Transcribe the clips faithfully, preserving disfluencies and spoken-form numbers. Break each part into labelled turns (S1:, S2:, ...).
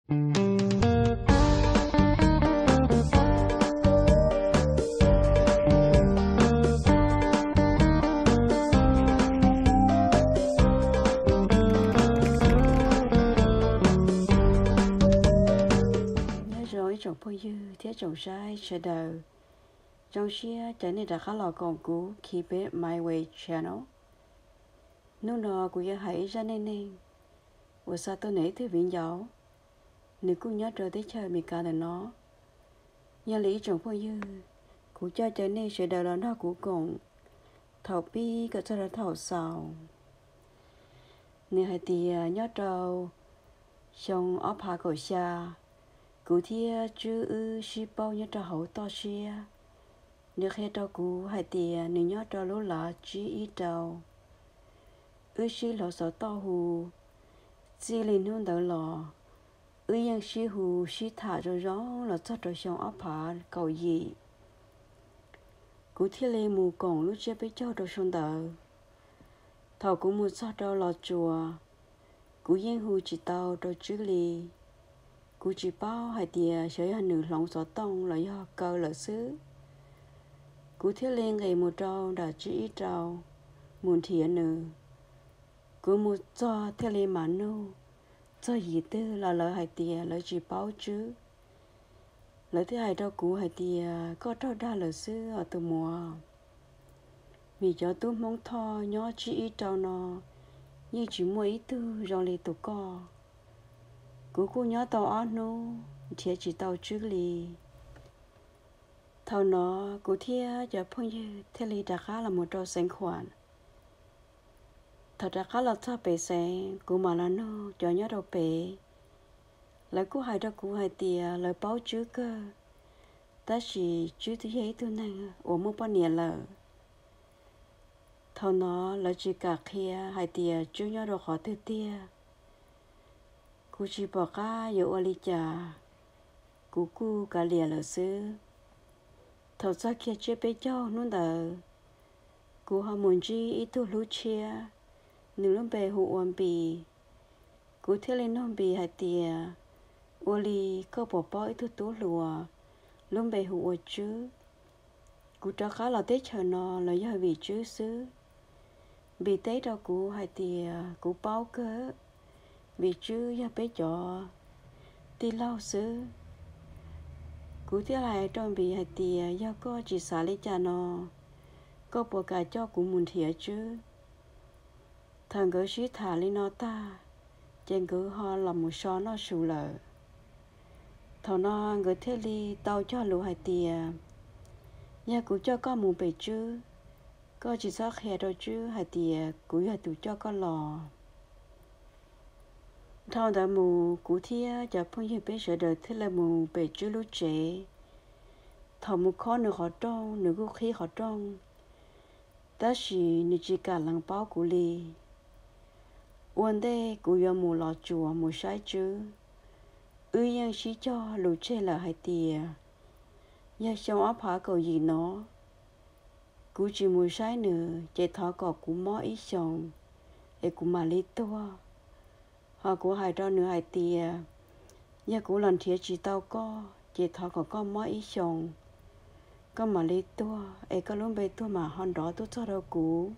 S1: Trong phơi dư thiết trồng sai chờ đầu trong xe trở nên đã khá là còn cũ Keep It My Way channel nếu nó cũng hãy ra nên nên và sao tôi nãy thứ viện giáo nếu cũng nhớ rồi tới chơi mình cả là nó nhà lý trong phơi dư cũng cho trở nên chờ đầu là nó cũng còn thầu pi cả cho nó thầu sầu nếu hay thì nhớ trâu trong ốp hạ cổ xa cụ thia chứ ư si bao nhiêu trò hậu to xia nếu khi trò cụ hay tiền nếu nhớ trò lúa lạ chỉ ít trâu ư si lọ sợ to hù chỉ lên nương đỡ lọ ư yang si hù si thả rồi gió là cho trò xong áp phá cầu gì cụ thia lên mù cổng lúc chưa biết cho trò xong đỡ thầu cũng một sao trò lọ chùa cụ yang hù chỉ tàu trò chữ lì cú chỉ bao hai tia sợi hành nữ lòng gió tông là do cơ là xứ cú thiết lên ngày một trâu đã chỉ trâu muốn thiệt nữ cú một cho thiết lên mà nô cho gì tư là lời hai tia lời chỉ bao chứ lời thứ hai trâu cú hai tia có trâu đa là xứ ở từ mùa vì cho tôi mong tho nhó chỉ trâu nó như chỉ mua ít tư rồi lấy tụ co cú cú nhớ tàu ăn nô thiệt chỉ tàu trước lì thầu nó cú thiệt giờ phong như thế lì đã khá là một trâu sáng khoản thật ra khá là thà bể sáng cú mà là nô cho nhớ đâu bể lại cú hai đâu cú hai tia lại báo trước cơ ta chỉ chứ thứ ấy tôi này ở một bao nhiêu lợ thầu nó là chỉ cả kia hai tia chưa nhớ đâu khó thứ tia cú chỉ bỏ cá yêu ali cha cú cú cả lìa lỡ xứ thầu ra kia chế bé cho nó đỡ cú họ muốn chi ít tu lú chia nếu lúc bé hụ ôm bì cú thiết lên ôm bì hai tia ali có bỏ bỏ ít tu tú lùa lúc bé hụ ôm chứ cú cho khá là tết chờ nó là do vì chứ xứ vì tết đâu cú hai tia cú bao cớ vì chứ ya bé cho đi lâu xứ cú thứ hai trong bị hai tia ya có chỉ xả lấy cha nó có bộ cả cho cũng muốn thiệt chứ thằng gỡ xí thả lên nó ta trên gỡ họ làm một số nó sù lợ thằng nó gỡ thế li tao cho lũ hai tia ya cũng cho con muốn bị chứ có chỉ xót hè đâu chứ hai tia cũng ya tụi cho con lò thao đã mù cú thia cho phong như bé sợ đời thế là mù bể chưa lúc trẻ thầu mù khó nửa họ trong nửa có khí họ trong ta chỉ nửa chỉ cả lăng bao cú lì uốn đây cú yo mù lọ chùa mù sai chứ ư yang xí cho lù trẻ là hai tia ya xong áp phá cầu gì nó cú chỉ mù sai nữa chạy thọ cọ cú mó ít xong để cú mà lấy to họ của hai trâu nữa hai tia nhà của lần thiệt chỉ tao có chỉ thọ có con mỗi ít chồng có mà lấy tua ấy có luôn bê tua mà hòn đó tôi cho đâu cũ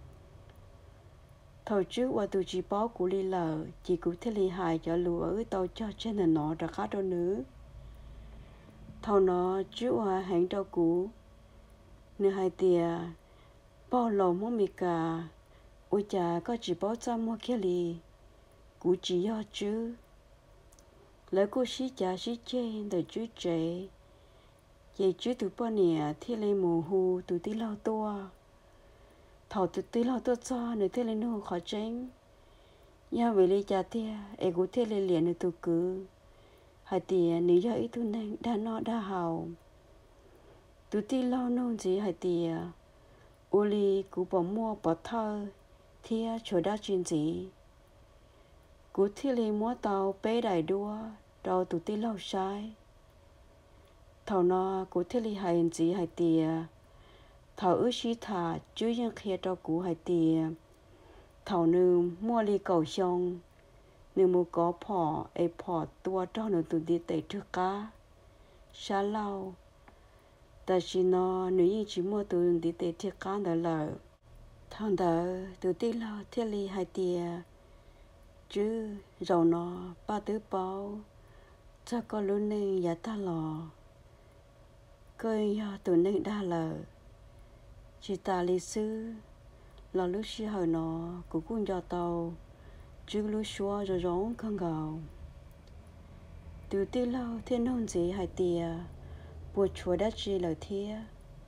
S1: thầu trước qua tôi chỉ báo của đi lờ chỉ cũng thế li hài cho lúa ở tao cho trên là nó đã khá đâu nữa thầu nó trước qua hẹn trâu cũ nữa hai tia bao lâu muốn mì cả ôi chà có chỉ báo cho mua kia li cú chỉ do chứ lấy cô xí cha xí trên đời chú trẻ vậy chứ tụi bọn nè thì lấy mồ hù tụi tí lao to thầu tụi tí lao to cho nữa thì lấy nó khó tránh nhà về lấy cha tia em cũng thì lấy liền nữa tụi cứ hai tiền nếu do ít tụi này đã nó đã hào tụi tí lao nôn gì hai tiền uli cú bỏ mua bỏ thơ thì chỗ đã chuyện gì cú thi li múa tàu bé đại đua đầu tụi tí lâu sai thầu nó cú thi li hành gì hay tìa thầu ước xí thả chứยังkia cho cú hay tìa thầu nữ mua li cầu xong nếu mua có phò ai phò tua cho nó tụi đi tới trước cá xa lâu ta chỉ nó nếu như chỉ mua tụi đi tới trước cá đó là thằng đó tụi đi lo thiết lý hai tia chứ rồi nó ba tứ bao cho có luôn nên giá ta lò coi tụi nên đa lờ chỉ ta lý sư là lúc xưa hồi nó cũng cũng cho tàu chứ lúc xưa rồi rong không gạo từ từ lâu thiên nông gì hai tia buổi chúa đã chỉ lời thia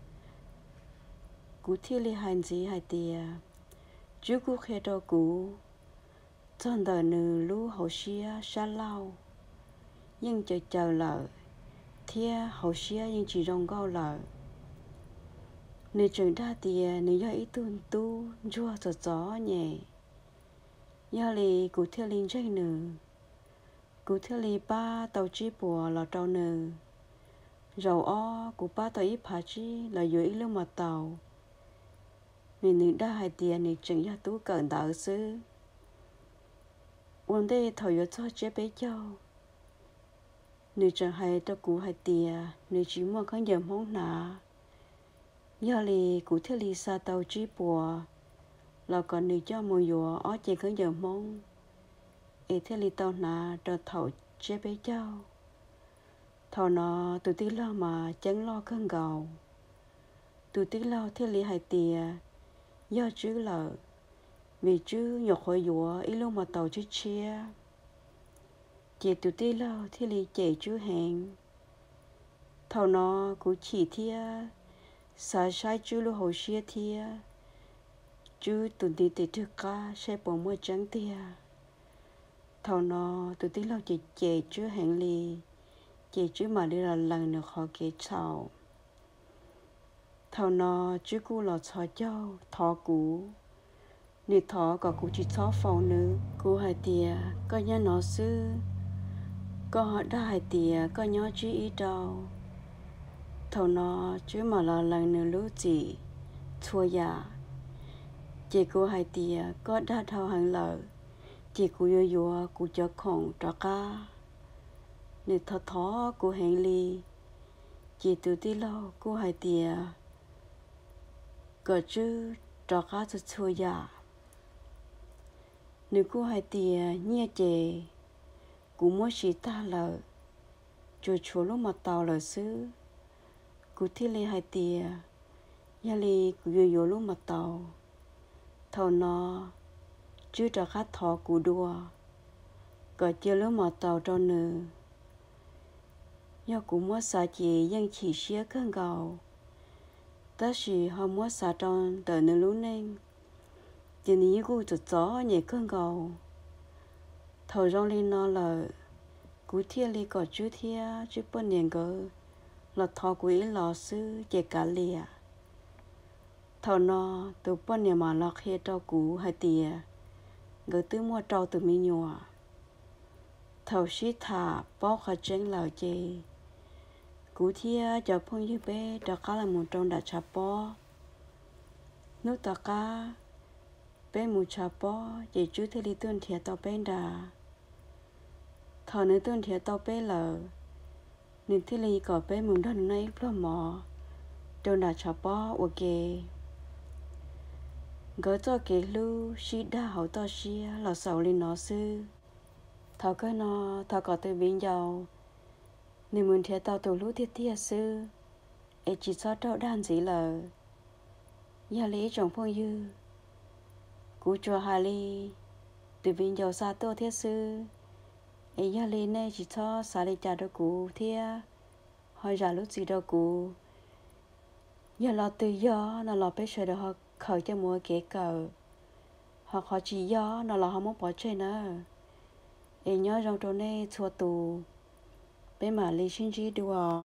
S1: cú thi li hành gì hai tia chứ cú khe đó cú trong đời nữ lú hậu xia xa lâu nhưng chờ chờ lợ thia hậu xia nhưng chỉ rong gạo lợ nữ trường đa tia nữ do ý tuân tu chua cho gió nhẹ do lì cú thi linh chơi nữ cú thi li ba tàu chi bùa là trâu nữ rầu o cú ba tàu ít phá chi là dưới lưng mặt tàu mình nữ đa hai tia nữ trường do tú cận đạo sưวันเดย์ถอยชอบเจ็บไปเจ้าหนูจะให้ตะกูให้เตียหนูจีมัวขันเยี่ยมห้องหนายาลีกูเทลีซาเตาจีปัวเราก่อนหนูเจ้ามัวยัวอ้อเจขันเยี่ยมห้องเอเทลีเตาหนาจะเถาเจ็บไปเจ้าเท่านอตุติเล่ามาจังล้อเครื่องเก่าตุติเล่าเทลีให้เตียย่อจื้อเหล่าvì chứ nhọc khỏi dũa ý lúc mà tàu chứ chia chị tụi tí lâu thì lì chị chứ hẹn thầu nó cũng chỉ thia xa sai chứ lúc hồ xia thia chứ tụi tí tí trước ca sẽ bỏ mua trắng thia thầu nó tụi tí lâu chị chị chứ hẹn lì chị chứ mà đi là lần nữa khó kế chào thầu nó chứ cô lọt xóa châu thọ cũ nị thọ có cụ chỉ thọ phòng nữ cụ hai tia có nhớ nó sư có họ đã hai tia có nhớ chú ý đâu thầu nó chứ mà là lần nữa lú chỉ thua ya chỉ cụ hai tia có đã thầu hàng lợ chỉ cụ yo yo cụ cho khổng cho ca nị thọ thọ cụ hẹn ly chỉ từ tí lâu cụ hai tia có chứ cho ca cho thua ya nếu cô hai tia nhia chè cô mua xí ta lợ cho chúa lúc mà tàu lợ xứ cô thiết lê hai tia nhà lì cô yo yo lúc mà tàu thầu nó chứ cho khách thọ cô đua gọi chưa lúc mà tàu cho nữ do cô mua xả chè dân chỉ xía cơn gạo ta chỉ họ mua xả tròn đợi nữ lúc nên chỉ ní cô chụp gió nhẹ cơn gầu thầu rong lên nó là cú thia li cỏ chú thia chú bận nhện gờ là thọ quý lò sư chạy cả lìa thầu nó từ bận nhện mà lọt hết trâu cú hai tia gờ từ mua trâu từ mi nhua thầu xí thả bó khá chén lào chê cú thia cho phong như bé cho cá là một trong đã chả bó nước ta cá bé mù chả bó chỉ chú thế li tuân thiệt tao bé đà thọ nữ tuân thiệt tao bé lờ nên thế li có bé mù đơn này lo mò trong đã chả bó ok gỡ cho cái lu xí đa hậu to xí là sầu lên nó sư thọ cái nó thọ có từ bên giàu nên muốn thiệt tao tổ lú thiệt thiệt sư ấy chỉ cho trâu đan gì lờ nhà lý chồng phong dư cú cho hà li từ bên giàu xa tô thiết sư ấy nhà li này chỉ cho xa li trả được cú thiết hỏi ra lúc gì đâu cú giờ là từ gió nó là bé sợi được họ khởi cho mua kế cờ hoặc họ chỉ gió nó là họ muốn bỏ chơi nữa ấy nhớ trong chỗ này chua tù bé mà li xin chỉ đùa